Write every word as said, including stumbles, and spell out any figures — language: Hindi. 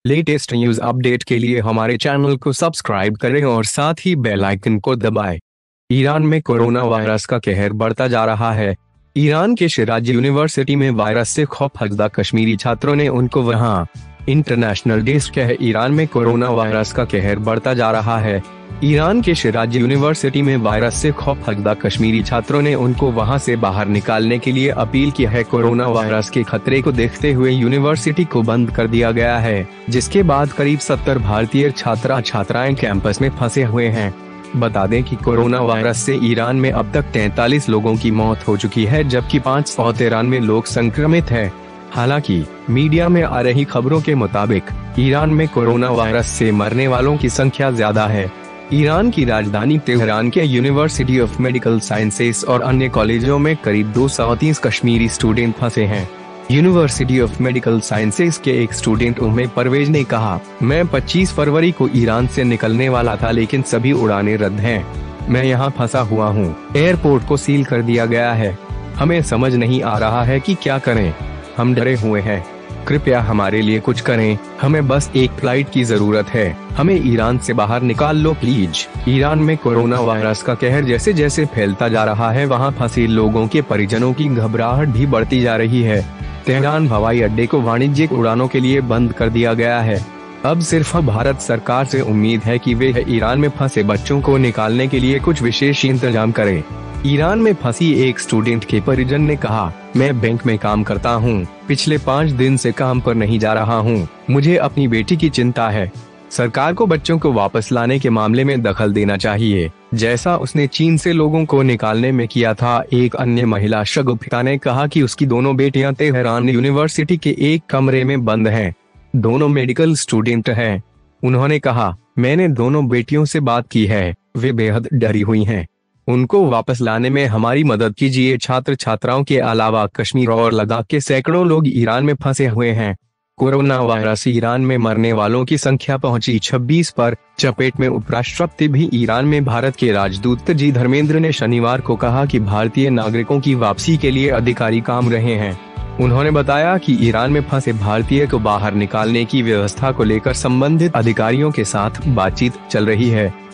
लेटेस्ट न्यूज अपडेट के लिए हमारे चैनल को सब्सक्राइब करें और साथ ही बेल आइकन को दबाएं। ईरान में कोरोना वायरस का कहर बढ़ता जा रहा है। ईरान के शिराज यूनिवर्सिटी में वायरस से खौफजदा कश्मीरी छात्रों ने उनको वहां इंटरनेशनल डेस्क है। ईरान में कोरोना वायरस का कहर बढ़ता जा रहा है। ईरान के शिराज यूनिवर्सिटी में वायरस से खौफजदा कश्मीरी छात्रों ने उनको वहां से बाहर निकालने के लिए अपील की है। कोरोना वायरस के खतरे को देखते हुए यूनिवर्सिटी को बंद कर दिया गया है, जिसके बाद करीब सत्तर भारतीय छात्रा छात्राएं कैंपस में फंसे हुए हैं। बता दें कि कोरोना वायरस से ईरान में अब तक तैंतालीस लोगों की मौत हो चुकी है, जबकि पाँच सौ तिरानवे लोग संक्रमित हैं। हालांकि मीडिया में आ रही खबरों के मुताबिक ईरान में कोरोना वायरस से मरने वालों की संख्या ज्यादा है। ईरान की राजधानी तेहरान के यूनिवर्सिटी ऑफ मेडिकल साइंसेस और अन्य कॉलेजों में करीब दो सौ तीस कश्मीरी स्टूडेंट फंसे हैं। यूनिवर्सिटी ऑफ मेडिकल साइंसेस के एक स्टूडेंट उमे परवेज ने कहा, मैं पच्चीस फरवरी को ईरान से निकलने वाला था, लेकिन सभी उड़ानें रद्द हैं। मैं यहाँ फंसा हुआ हूँ। एयरपोर्ट को सील कर दिया गया है। हमें समझ नहीं आ रहा है कि क्या करें। हम डरे हुए हैं। कृपया हमारे लिए कुछ करें। हमें बस एक फ्लाइट की जरूरत है। हमें ईरान से बाहर निकाल लो प्लीज। ईरान में कोरोना वायरस का कहर जैसे जैसे फैलता जा रहा है, वहाँ फंसे लोगों के परिजनों की घबराहट भी बढ़ती जा रही है। तेहरान हवाई अड्डे को वाणिज्यिक उड़ानों के लिए बंद कर दिया गया है। अब सिर्फ भारत सरकार से उम्मीद है कि वे ईरान में फंसे बच्चों को निकालने के लिए कुछ विशेष इंतजाम करें। ईरान में फंसी एक स्टूडेंट के परिजन ने कहा, मैं बैंक में काम करता हूँ। पिछले पाँच दिन से काम पर नहीं जा रहा हूँ। मुझे अपनी बेटी की चिंता है। सरकार को बच्चों को वापस लाने के मामले में दखल देना चाहिए, जैसा उसने चीन से लोगों को निकालने में किया था। एक अन्य महिला शगुफ्ता ने कहा कि उसकी दोनों बेटियां तेहरान यूनिवर्सिटी के एक कमरे में बंद हैं। दोनों मेडिकल स्टूडेंट हैं। उन्होंने कहा, मैंने दोनों बेटियों से बात की है। वे बेहद डरी हुई हैं। उनको वापस लाने में हमारी मदद कीजिए। छात्र छात्राओं के अलावा कश्मीर और लद्दाख के सैकड़ों लोग ईरान में फंसे हुए हैं। कोरोना वायरस ईरान में मरने वालों की संख्या पहुंची छब्बीस पर। चपेट में उपराष्ट्रपति भी ईरान में भारत के राजदूत जी धर्मेंद्र ने शनिवार को कहा कि भारतीय नागरिकों की वापसी के लिए अधिकारी काम रहे हैं। उन्होंने बताया कि ईरान में फंसे भारतीय को बाहर निकालने की व्यवस्था को लेकर संबंधित अधिकारियों के साथ बातचीत चल रही है।